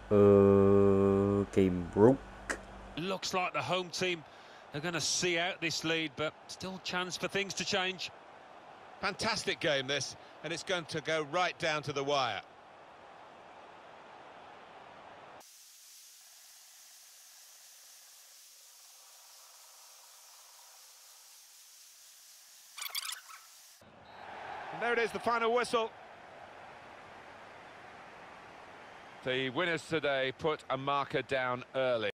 Game broke. Looks like the home team are going to see out this lead, but still chance for things to change. Fantastic game this, and it's going to go right down to the wire. And there it is, the final whistle. The winners today put a marker down early.